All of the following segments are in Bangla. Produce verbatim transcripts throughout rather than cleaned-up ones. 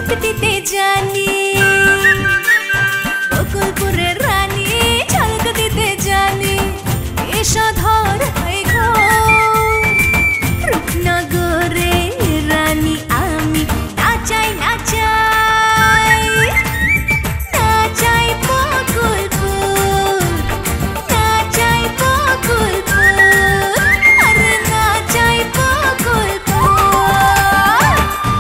ঝলক দিতে জানি বকুলপুরের রানী ঝলক দিতে জানি এসো ধর হয়ে ঘোর রূপনগরে রানী আমি নাচাই নাচাই নাচাই বকুলপুর নাচাই বকুলপুর আরে নাচাই বকুলপুর।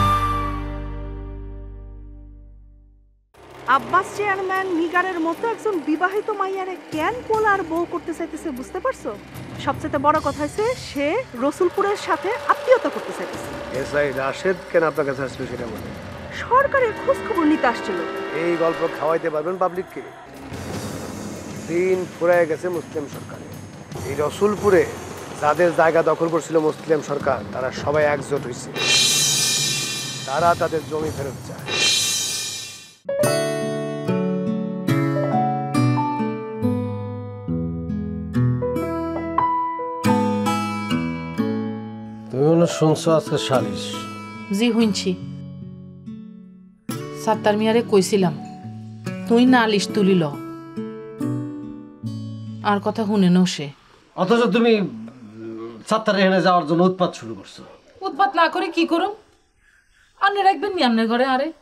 আব্বাস চেয়ারম্যান নিগারের মতো একজন বিবাহিত মাইয়ারে কেন পোলার বউ করতে চাইতেছে বুঝতে পারছো? সবচেয়ে বড় কথা হচ্ছে সে রসুলপুরের সাথে আত্মীয়তা করতে চাইতেছে। এসআই রাশেদ কেন আপনার কাছে আসছিল সেটা বলে? সরকারের খোঁজ খবর নিতে আসছিল। এই গল্প খাওয়াইতে পারবেন পাবলিককে? দিন ফুরায় গেছে মুসলিম সরকারে। এই রসুলপুরে যাদের জায়গা দখল করছিল মুসলিম সরকার তারা সবাই একজোট হয়েছে, তারা তাদের জমি ফেরত চায়। তুমি মনে শুনছো আজকে সালিশ? জি শুনছি। সাত্তার মিয়ারে কইছিলাম তুই নালিশ তুলিল, আর কথা শুনে ন সে। অথচ তুমি সাত্তার এখানে যাওয়ার জন্য উৎপাত শুরু করছো। উৎপাত না করে কি করুম? আপনি রাখবেন নি আপনার ঘরে? আরে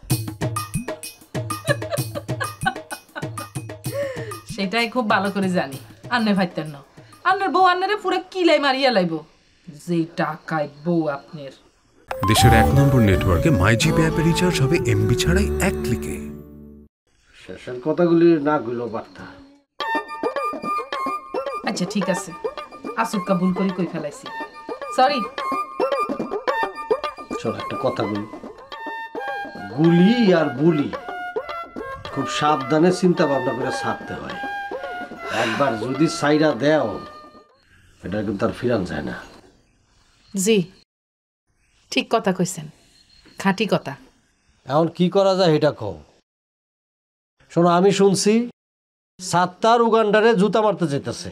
সেটাই খুব ভালো করে জানি আন্নে ভাইতেন না। আপনার বউ আন্নারে পুরো কিলাই মারিয়া লাইব যে টাকায় বউ আপনার। দেশের এক নম্বর নেটওয়ার্কে মাই জিপি অ্যাপে রিচার্জ হবে এমবি ছাড়াই এক ক্লিকে। শেষের কথাগুলি না গুলো বার্তা। আচ্ছা ঠিক আছে, আসুক্কা ভুল করে কই ফেলাইছি, সরি। চল একটা কথা বলি, গুলি আর বুলি খুব সাবধানে চিন্তা ভাবনা করে ছাড়তে হয়। একবার যদি সাইরা দেও এটা কিন্তু আর ফিরান যায় না। জি ঠিক কথা কইছেন, খাঁটি কথা। এখন কি করা যায় এটা কও। শোনো, আমি শুনছি সাত্তার উগান্ডারে জুতা মারতে যেতেছে।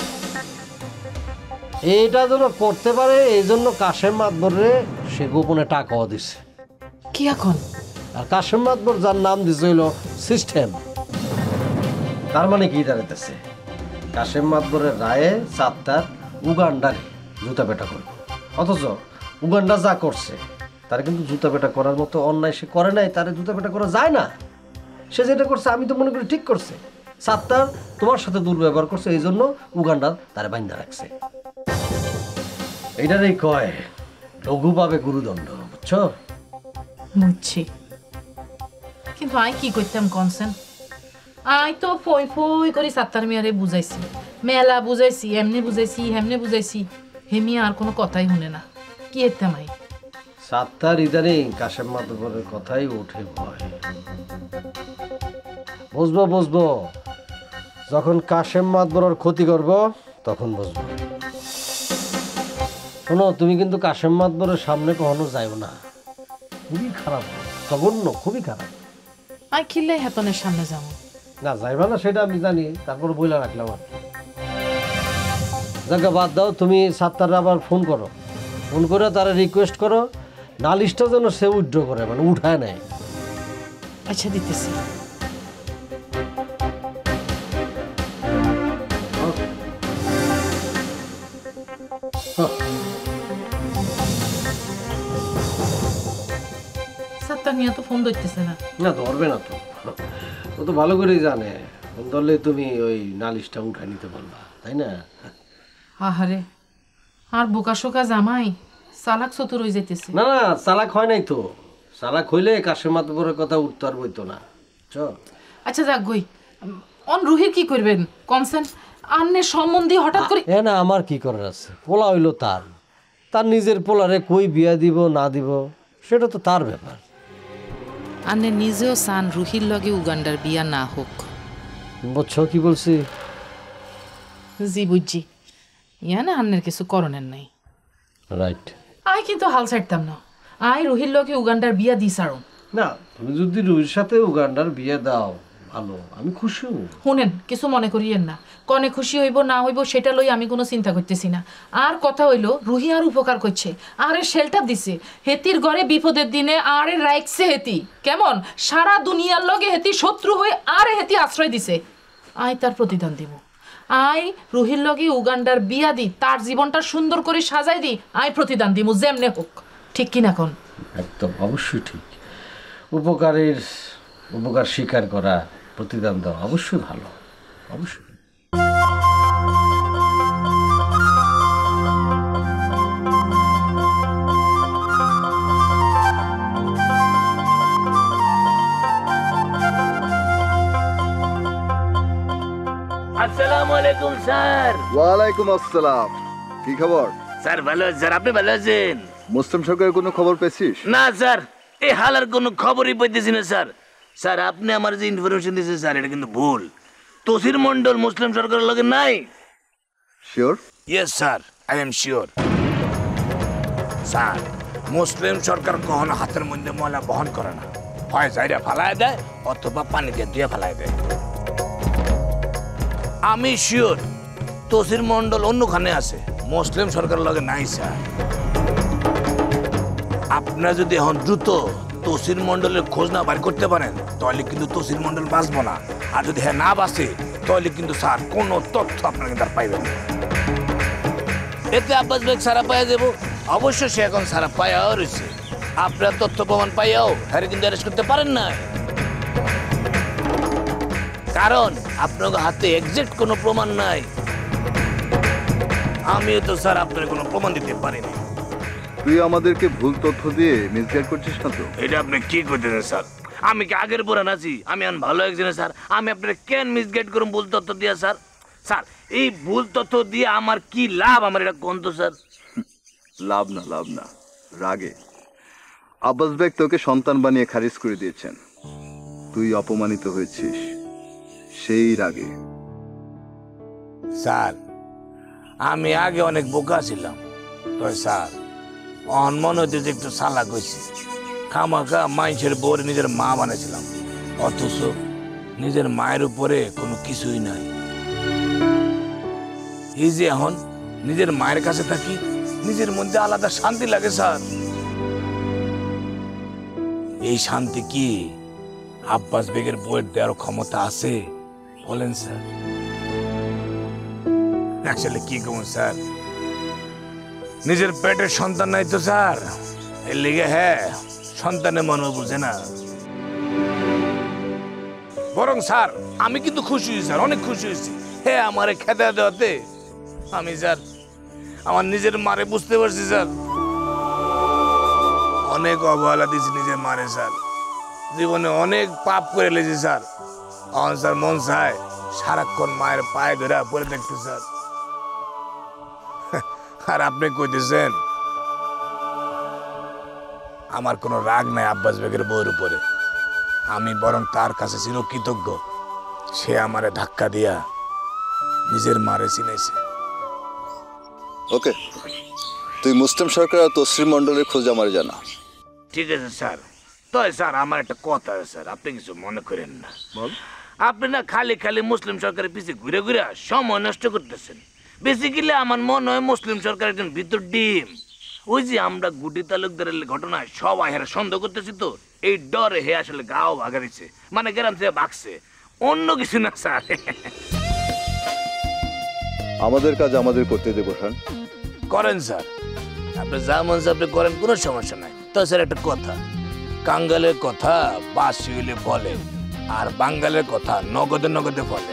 এইটা যেন করতে পারে এই জন্য কাশেম মাতবরে সে গোপনে টাকাও দিছে। কি এখন? আর কাশেম মাতবর যার নাম দিছে হইল সিস্টেম। তার মানে কি দাঁড়াইতেছে, কাশেম মাতবরের রায়ে সাত্তার উগান্ডারে জুতা পেটা করবে। অথচ উগান্ডা যা করছে তার কিন্তু জুতা পেটা করার মতো অন্যায় সে করে নাই, তারে জুতা পেটা করা যায় না। সে যেটা করছে আমি তো মনে করি ঠিক করছে। সাত্তার তোমার সাথে দুর্ব্যবহার করছে, এই জন্য উগান্ডা তারে বাইন্ধা রাখছে। এইটারই কয় লঘু পাবে গুরুদণ্ড, বুঝছো? বুঝছি, কিন্তু আই কি করতাম কনসেন? আই তো ফই ফই করে সাত্তার মিয়ারে বুঝাইছি, মেলা বুঝাইছি, এমনি বুঝাইছি হেমনে বুঝাইছি, হেমিয়া আর কোনো কথাই শুনে না। কি এরতাম আই? সাত্তার ইদানিং কাশেম মাতবরের কথাই ওঠে ভয়। বুঝবো বুঝবো, যখন কাশেম মাতবরের ক্ষতি করব তখন বুঝবো। শোনো, তুমি কিন্তু কাশেম মাতবরের সামনে কখনো যাইও না, খুবই খারাপ, জঘন্য, খুবই খারাপ। আই খিল্লাই হেতনের সামনে যাবো না, যাইবা না সেটা আমি জানি, তারপর বইলা রাখলাম আর কি। জায়গা বাদ দাও, তুমি সাত্তার আবার ফোন করো, ফোন করে তারা রিকোয়েস্ট করো নালিশটা যেন সে উইথড্র করে, মানে উঠায় নেয়। আচ্ছা দিতেছি। সাত্তার মিয়া তো ফোন ধরতেছে না। না, ধরবে না তো, ও তো ভালো করেই জানে ফোন ধরলে তুমি ওই নালিশটা উঠায় নিতে পারবা, তাই না? আহারে, আর বোকা শোকা জামাই চালাক চতুর হয়ে যাইতেছে। না না, চালাক হয় নাই তো, চালাক হইলে কাশেম মাতবরের কথা উঠতে আর বইতো না। আচ্ছা যাক গই, অন রুহির কি করবেন কনসেন? আন্নে সম্বন্ধে হঠাৎ করে এ না, আমার কি করার আছে? পোলা হইলো তার, তার নিজের পোলারে কই বিয়া দিব না দিব সেটা তো তার ব্যাপার। আন্নে নিজেও চান রুহির লগে উগান্ডার বিয়া না হোক। বুঝছো কি বলছি? জি বুঝছি, ইয়া না আন্নের কিছু করণের নাই। রাইট। আই কিন্তু হাল ছাড়তাম না, আই রুহির লগে উগান্ডার বিয়া দি সারুম। না, তুমি যদি রুহির সাথে উগান্ডার বিয়ে দাও ভালো, আমি খুশি হব। শুনেন, কিছু মনে করিয়েন না, কনে খুশি হইব না হইব সেটা লই আমি কোনো চিন্তা করতেছি না। আর কথা হইল রুহি আর উপকার করছে, আরে শেল্টার দিছে, হেতির ঘরে বিপদের দিনে আরে রাইখছে হেতি, কেমন সারা দুনিয়ার লগে হেতি শত্রু হয়ে আরে হেতি আশ্রয় দিছে। আয় তার প্রতিদান দিব, আই রুহির লগে উগান্ডার বিয়া দি, তার জীবনটা সুন্দর করে সাজাই দি, আই প্রতিদান দিব যেমনে হোক, ঠিক কিনা কোন? একদম অবশ্যই ঠিক। উপকারের উপকার স্বীকার করা, প্রতিদান দেওয়া অবশ্যই ভালো, অবশ্যই। আসসালামু আলাইকুম স্যার। ওয়ালাইকুম আসসালাম। কি খবর? স্যার ভালো আছি স্যার, আপনি ভালো আছেন? মুসলিম সরকারের কোনো খবর পেয়েছিস? না স্যার, এই হালার কোনো খবরই পাইতেছি না স্যার। স্যার আপনি আমার যে ইনফরমেশন দিয়েছেন স্যার, এটা কিন্তু ভুল। তসির মন্ডল মুসলিম সরকারের লগে নাই। Sure? Yes sir, I am sure. Sir মুসলিম সরকার কখনো হাতের মধ্যে ময়লা বহন করে না, হয় জায়গা ফালায় দেয় অথবা পানি দিয়ে ধুয়ে ফালায় দেয়। আমি শিওর তসির মন্ডল অন্যখানে আছে, মুসলিম সরকারের লগে নাই স্যার। আপনারা যদি এখন দ্রুত তসির মন্ডলের খোঁজ না বার করতে পারেন তাহলে কিন্তু তসির মন্ডল বাঁচবো না, আর যদি হ্যাঁ না বাঁচে তাহলে কিন্তু স্যার কোনো তথ্য আপনারা কিন্তু আর পাইবেন না। এতে আব্বাস বেগ সারা পাইয়া যাবো, অবশ্য সে এখন সারা পাইয়াও রয়েছে। আপনার তথ্য প্রমাণ পাইয়াও হ্যাঁ কিন্তু অ্যারেস্ট করতে পারেন না, কারণ আপনার হাতে এক্সাক্ট কোনো প্রমাণ নাই। আমিও তো স্যার আপনার কোনো প্রমাণ দিতে পারিনি। তুই আমাদেরকে ভুল তথ্য দিয়ে মিসগাইড করছিস না তো? এটা আপনি কি করতেছেন স্যার? আমি কি আগের পুরান আছি? আমি এখন ভালো একজনে স্যার, আমি আপনার কেন মিসগাইড করুন ভুল তথ্য দিয়া স্যার? স্যার এই ভুল তথ্য দিয়ে আমার কি লাভ, আমার এটা কোন তো স্যার? লাভ না, লাভ না, রাগে। আব্বাস বেগ তোকে সন্তান বানিয়ে খারিজ করে দিয়েছেন, তুই অপমানিত হয়েছিস সেই রাগে। স্যার আমি আগে অনেক বোকা ছিলাম, তো স্যার অন মনে হইতে যে একটু চালাক হয়েছি। খামাখা মাইসের বউরে নিজের মা বানিয়েছিলাম, অথচ নিজের মায়ের উপরে কোনো কিছুই নাই। এই যে এখন নিজের মায়ের কাছে থাকি, নিজের মধ্যে আলাদা শান্তি লাগে স্যার। এই শান্তি কি আব্বাস বেগের বউয়ের দেওয়ার ক্ষমতা আছে বলেন স্যার? আসলে কি কমন স্যার, নিজের পেটের সন্তান নাই তো স্যার, এর লিগে হ্যাঁ সন্তানের মনে বুঝে না। বরং স্যার আমি কিন্তু খুশি হয়েছি স্যার, অনেক খুশি হয়েছি। হ্যাঁ আমারে খেতে দেওয়াতে আমি স্যার আমার নিজের মারে বুঝতে পারছি স্যার। অনেক অবহেলা দিয়েছি নিজের মারে স্যার, জীবনে অনেক পাপ করে লেছি স্যার। এখন স্যার মন চায় সারাক্ষণ মায়ের পায়ে ধরে পড়ে দেখতে স্যার। আর আপনি কইতেছেন আমার কোনো রাগ নাই আব্বাস বেগের বউয়ের উপরে, আমি বরং তার কাছে ছিল কৃতজ্ঞ, সে আমারে ধাক্কা দিয়া নিজের মারে চিনেছে। ওকে, তুই মুসলিম সরকার আর তসলিম মন্ডলের খোঁজ আমার জানা। ঠিক আছে স্যার, তবে স্যার আমার একটা কথা আছে স্যার, আপনি কিছু মনে করেন না। বল। আপনি না খালি খালি মুসলিম সরকারের পিছিয়ে ঘুরে ঘুরে সময় নষ্ট করতেছেন। বেসিক্যালি আমার মনে হয় মুসলিম সরকার একজন ভিতর ডিম। ওই যে আমরা গুটি তালুকদারের ঘটনায় সবাই হেরা সন্দেহ করতেছি, তো এই ডরে হে আসলে গাও ভাগাইছে, মানে গ্রাম থেকে ভাগছে, অন্য কিছু না স্যার। আমাদের কাজ আমাদের করতে দেবো খান। করেন স্যার, আপনি যা মন চায় আপনি করেন, কোনো সমস্যা নাই। তো স্যার একটা কথা, কাঙ্গালের কথা বাসি হইলে বলে, আর বাঙ্গালের কথা নগদে নগদে বলে।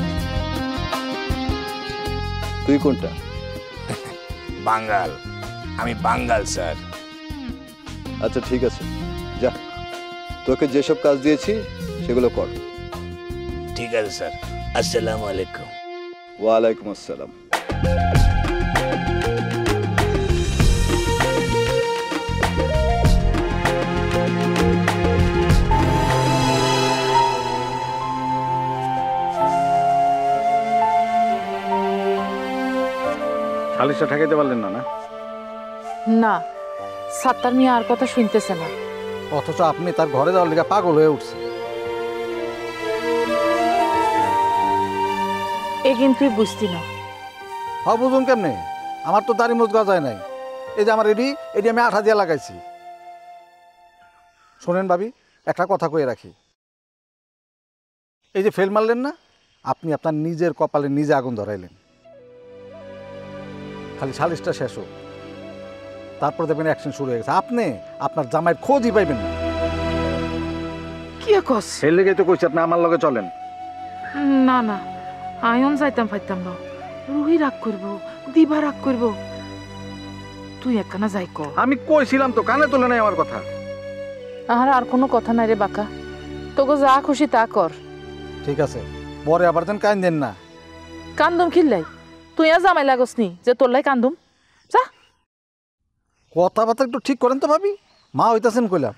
তুই কোনটা? বাঙ্গাল, আমি বাঙ্গাল স্যার। আচ্ছা ঠিক আছে, যা, তোকে যেসব কাজ দিয়েছি সেগুলো কর। ঠিক আছে স্যার, আসসালামু আলাইকুম। ওয়ালাইকুম আসসালাম। খালিশটা ঠেকাইতে পারলেন না না? না, সাত্তার মিয়া আর কথা শুনতেছে না। অথচ আপনি তার ঘরে যাওয়ার লেগে পাগল হয়ে উঠছে। এ কিন্তু বুঝতি না। হ্যাঁ বুঝুন কেমনে, আমার তো দাড়ি মোজ গজায় নাই। এই যে আমার এডি এডি আমি আঠা দিয়ে লাগাইছি। শোনেন ভাবি, একটা কথা কয়ে রাখি, এই যে ফেল মারলেন না, আপনি আপনার নিজের কপালে নিজে আগুন ধরাইলেন। খালি সালিশটা শেষ হোক, তারপর দেখবেন অ্যাকশন শুরু হয়ে গেছে। আপনি আপনার জামাইয়ের খোঁজই পাইবেন না। কি কস? সেই লেগে তো কইছি আপনি আমার লগে চলেন। না না, আয়ন যাইতাম পাইতাম না। রুহি রাগ করবো, দিবা রাগ করবো। তুই একখানা যাই ক। আমি কইছিলাম তো, কানে তোলে নাই আমার কথা। আর আর কোনো কথা নাই রে বাকা, তোকে যা খুশি তা কর। ঠিক আছে, পরে আবার যেন কান দেন না। কান্দুম খিল্লাই? তুই আর জামাই লাগস নি যে তোর লাই কান্দুম? যা। কথাবার্তা একটু ঠিক করেন তো ভাবি, মা হইতাছেন কইলাম।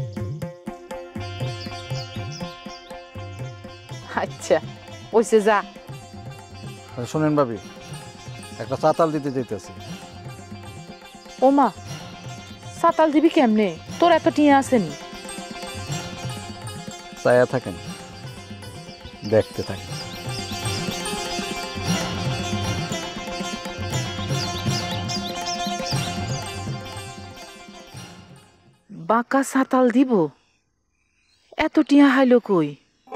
আচ্ছা ওইসে যা। শোনেন ভাবি, একটা চাতাল দিতে যাইতেছি। ও মা, সাতাল দিবি কেমনে? তোর এত টিয়া আসেনি। চায়া থাকেন, দেখতে থাকেন। বাঁকা সাতাল দিব? এত টিয়া হাইলো কই?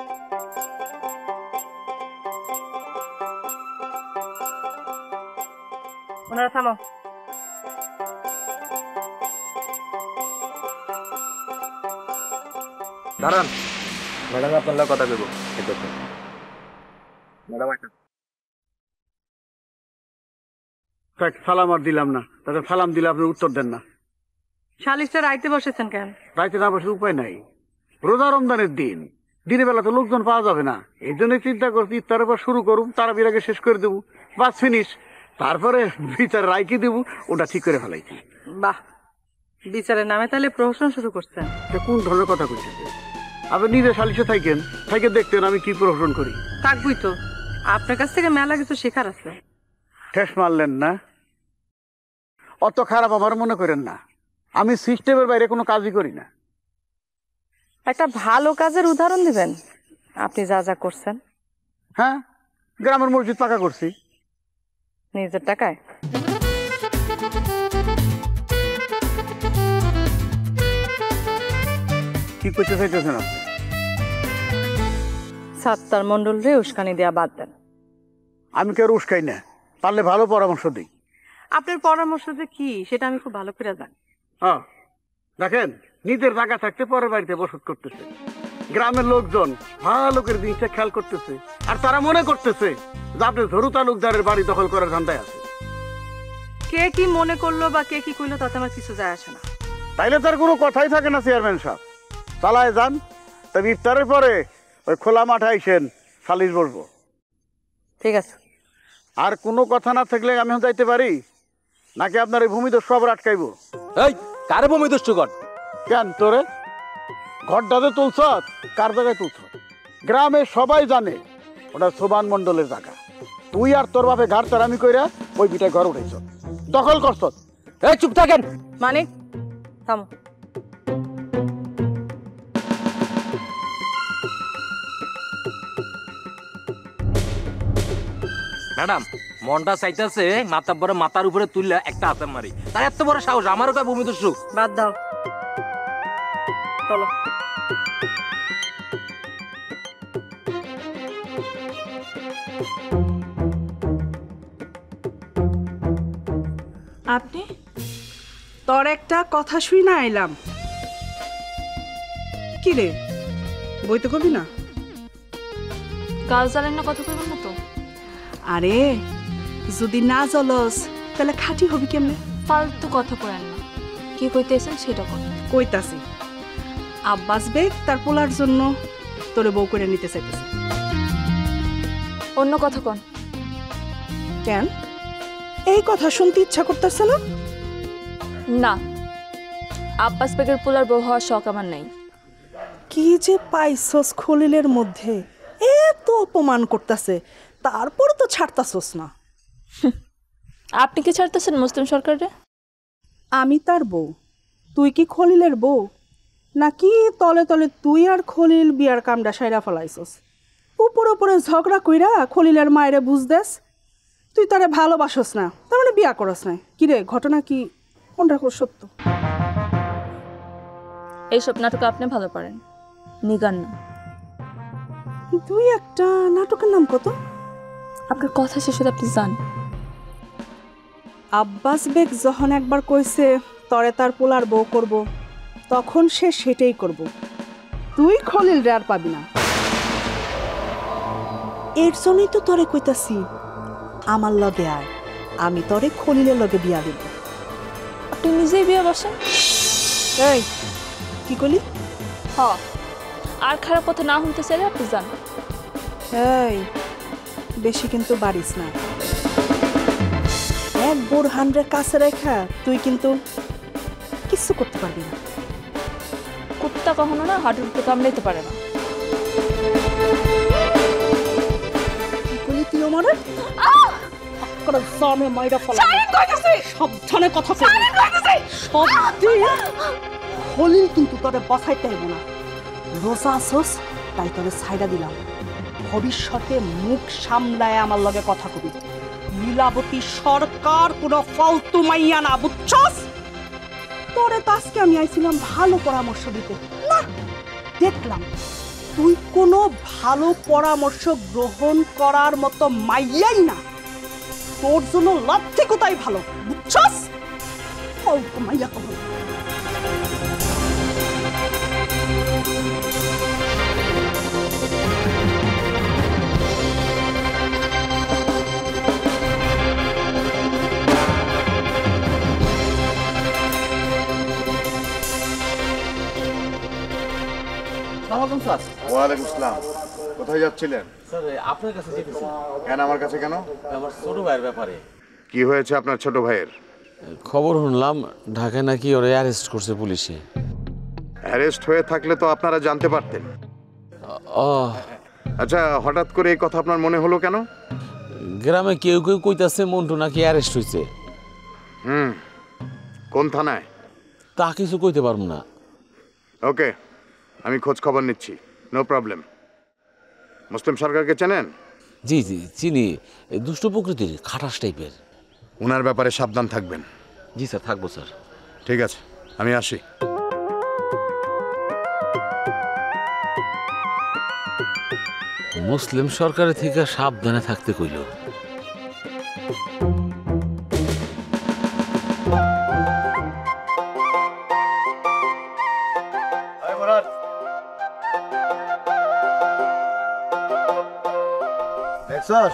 ওনারা থামো। দাঁড়ান ম্যাডাম, আপনার কথা বলবো। ম্যাডাম সালাম আর দিলাম না, তাদের সালাম দিলে আপনি উত্তর দেন না। সালিশটা রাইতে বসেছেন কেন? রাইতে না বসে উপায় নাই, রোজা রমজানের দিন, দিনের বেলা তো লোকজন পাওয়া যাবে না। এই জন্যই চিন্তা করছি ইফতারের পর শুরু করুন, তারা বিরাগে শেষ করে দেবো, বাস ফিনিশ। তারপরে বিচার রায় কি দেবো ওটা ঠিক করে ফেলাইছি। বাহ, বিচারের নামে তাহলে প্রহসন শুরু করছেন? কোন ধরনের কথা কইছে? আপনি নিজে সালিশে থাকেন, থাকে দেখতেন আমি কি প্রহসন করি। থাকবই তো, আপনার কাছ থেকে মেলা কিছু শেখার আছে। ঠেস মারলেন না? অত খারাপ আমার মনে করেন না, আমি সিস্টেমের বাইরে কোনো কাজই করি না। একটা ভালো কাজের উদাহরণ দিবেন আপনি যা যা করছেন? হ্যাঁ, গ্রামের মসজিদ পাকা করছি নিজের টাকায়। কি করতে চাইতেছেন আপনি? সাত্তার মন্ডল রে উস্কানি দেয়া বাদ দেন। আমি কেউ উস্কাই না, পারলে ভালো পরামর্শ দিই। আপনার পরামর্শ যে কি সেটা আমি খুব ভালো করে জানি। হ্যাঁ দেখেন, নিজের জায়গা থাকতে পরের বাড়িতে বসত করতেছে, গ্রামের লোকজন ভালো করে জিনিসটা খেয়াল করতেছে, আর তারা মনে করতেছে যে আপনি ঝরু তালুকদারের বাড়ি দখল করার ধান্দায় আছে। কে কি মনে করলো বা কে কি করলো তাতে আমার কিছু যায় আসে না। তাইলে তার কোনো কথাই থাকে না। চেয়ারম্যান সাহেব চালায় যান, তবে ইফতারের পরে ওই খোলা মাঠে আইসেন, সালিশ বসবো। ঠিক আছে। আর কোনো কথা না থাকলে আমি যাইতে পারি নাকি আপনার এই ভূমিদস্যু সব আটকাইব? এই কার ভূমিদস্যু ঘর? কেন তোরে ঘরটাতে তুলছ? কার জায়গায় তুলছ? গ্রামে সবাই জানে ওটা সোবান মন্ডলের জায়গা। তুই আর তোর বাপে ঘাট তারামি কইরা ওই বিটায় ঘর উঠেছ, দখল করছ। এই চুপ থাকেন। মানিক থামো। ম্যাডাম, মনটা চাইতেছে মাথার বড় মাথার উপরে তুললে একটা হাতে মারি। তার এত বড় সাহস, আমারও কয় ভূমিদস্যু। বাদ দাও, চলো। আপনি? তোর একটা কথা শুই না আইলাম। কি রে, বই তো কবি না? গাল জ্বালেন না, কথা কইবেন না তো? আরে যদি না জ্বলস তাহলে খাঁটি হবি কেমনে? ফালতু কথা কয়েন না, কি কইতেছেন সেটা কর। কইতাছি, আব্বাস বেগ তার পোলার জন্য তোরে বউ করে নিতে চাইতেছে। অন্য কথা কন। কেন, এই কথা শুনতে ইচ্ছা করতেছে না? না, আব্বাস বেগের পোলার বউ হওয়ার শখ আমার নাই। কি যে পাইছস খলিলের মধ্যে, এত অপমান করতেছে, তারপর তো ছাড়তাছস না। আপনি কি ছাড়তেছেন মুসলিম সরকারে? আমি তার বউ, তুই কি খলিলের বউ? নাকি তলে তলে তুই আর খলিল বিয়ার কামটা সাইরা ফেলাইছস? উপর উপরে ঝগড়া কইরা খলিলের মায়েরে বুঝ দেস তুই তারে ভালোবাসস না, তার মানে বিয়া করস না। কিরে ঘটনা কি কোনটা সত্য? এইসব নাটক আপনি ভালো পারেন, নিগার না। তুই একটা নাটকের নাম কত? আপনার কথা শেষ হতে আপনি যান। আব্বাস বেগ যখন একবার কইছে তরে তার পোলার বউ করব, তখন সে সেটাই করব। তুই খলিল রে আর পাবি না। এর জন্যই তো তরে কইতাছি আমার লগে আয়, আমি তরে খলিলের লগে বিয়া দেব। আপনি নিজেই বিয়ে বসেন। এই কি কইলি? হ, আর খারাপ কথা না শুনতে চাইলে আপনি যান। এই বেশি কিন্তু বাড়িস না। এক বোরহানরে কাছে রেখা তুই কিন্তু কিছু করতে পারবি না। কুত্তা কখনো না হাঁটুর উপরে কামড়াইতে পারে না। তুই আমারে করে জানে মাইরা ফলা। সাবধানে কথা কইবি। খলিল কিন্তু তোরে বাঁচাইতে হইব না। রোজা আসোস তাই তোরে ছাইড়া দিলাম। ভবিষ্যতে মুখ সামলায় আমার লগে কথা কবি। লীলাবতী সরকার কোনো ফালতু মাইয়া না, বুঝছস? তোরে তো আজকে আমি আইছিলাম ভালো পরামর্শ দিতে, না দেখলাম তুই কোনো ভালো পরামর্শ গ্রহণ করার মতো মাইয়াই না। তোর জন্য লাথি কোথায় ভালো, বুঝছস? ফালতু মাইয়া কখন। ওয়ালাইকুম আসসালাম। কোথায় যাচ্ছিলেন? স্যার আপনার কাছে যেতেছি। কেন আমার কাছে কেন? আমার ছোট ভাইয়ের ব্যাপারে। কি হয়েছে আপনার ছোট ভাইয়ের? খবর শুনলাম ঢাকায় নাকি ওরে অ্যারেস্ট করছে পুলিশে। অ্যারেস্ট হয়ে থাকলে তো আপনারা জানতে পারতেন। ও আচ্ছা, হঠাৎ করে এই কথা আপনার মনে হলো কেন? গ্রামে কেউ কেউ কইতাছে মন্টু নাকি অ্যারেস্ট হয়েছে। হুম, কোন থানায়? তা কিছু কইতে পারবো না। ওকে, আমি খোঁজ খবর নিচ্ছি, নো প্রবলেম। মুসলিম সরকারকে চেনেন? জি জি চিনি, দুষ্ট প্রকৃতির, খাটাস টাইপের। ওনার ব্যাপারে সাবধান থাকবেন। জি স্যার, থাকবো স্যার। ঠিক আছে, আমি আসি। মুসলিম সরকারের থেকে সাবধানে থাকতে কইল। দেখছস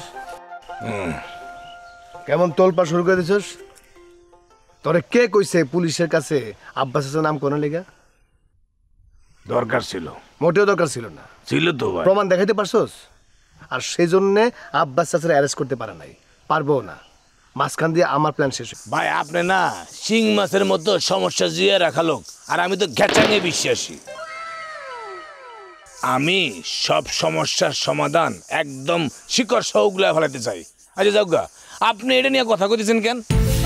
কেমন তোলপা শুরু করে দিছস? তোরে কে কইছে পুলিশের কাছে আব্বাস হাসান নাম কোন লেগা? দরকার ছিল? মোটেও দরকার ছিল না। ছিল তো ভাই। প্রমাণ দেখাইতে পারছস? আর সেই জন্যে আব্বাস চাচার অ্যারেস্ট করতে পারে নাই, পারবো না। মাঝখান দিয়ে আমার প্ল্যান শেষ। ভাই আপনি না শিং মাছের মতো সমস্যা জিয়ে রাখা লোক, আর আমি তো ঘেঁচাঙে বিশ্বাসী। আমি সব সমস্যার সমাধান একদম শিকড় সহগুলা ফেলাতে চাই। আচ্ছা যাওগা, আপনি এটা নিয়ে কথা কইতেছেন কেন?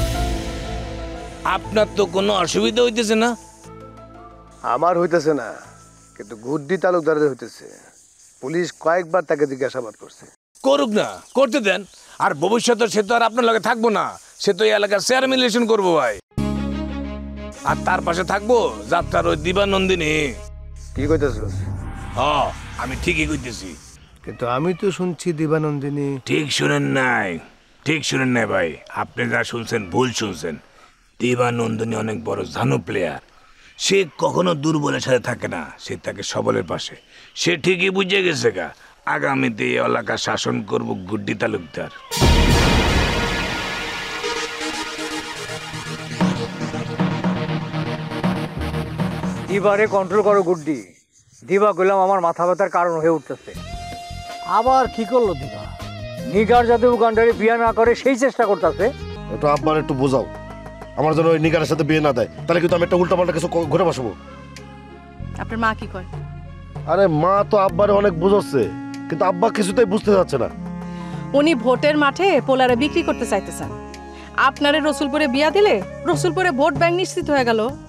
আপনার তো কোনো অসুবিধা হইতেছে না? আমার হইতেছে না, কিন্তু গুড্ডি তালুকদারের হইতেছে। পুলিশ কয়েকবার তাকে জিজ্ঞাসাবাদ করছে। করুক না, করতে দেন। আর ভবিষ্যতে সে তো আর আপনার লগে থাকবো না, সে তো এই এলাকার চেয়ারম্যান ইলেকশন করবো ভাই। আর তার পাশে থাকবো যাত্রার ওই দিবানন্দিনী। কি কইতেছিস? হ্যাঁ, আমি ঠিকই কইতেছি। কিন্তু আমি তো শুনছি দিবানন্দিনী। ঠিক শুনেন নাই, ঠিক শুনেন নাই ভাই। আপনি যা শুনছেন ভুল শুনছেন। দিবানন্দিনী অনেক বড় জানো প্লেয়ার। সে কখনো দুর্বলের সাথে থাকে না, সে থাকে সবলের পাশে। সে ঠিকই বুঝে গেছে গা আগামীতে এই এলাকা শাসন করব গুড্ডি তালুকদার। দিবারে কন্ট্রোল করো গুড্ডি। দিবা গেলাম আমার মাথা ব্যথার কারণ হয়ে উঠতেছে। আবার কি করলো দিবা? নিগার যাতে উগান্ডারে বিয়ে না করে সেই চেষ্টা করতেছে। ওটা আব্বার একটু বোঝাও, আমার জন্য ওই নিগারের সাথে বিয়ে না দেয়, তাহলে কিন্তু আমি একটা উল্টাপাল্টা কিছু ঘুরে বসবো। আপনার মা কি কয়? আরে মা তো আব্বারে অনেক বুঝাচ্ছে, কিন্তু আব্বা কিছুতেই বুঝতে যাচ্ছে না। উনি ভোটের মাঠে পোলারে বিক্রি করতে চাইতেছেন। আপনারে রসুলপুরে বিয়া দিলে রসুলপুরে ভোট ব্যাংক নিশ্চিত হয়ে গেল।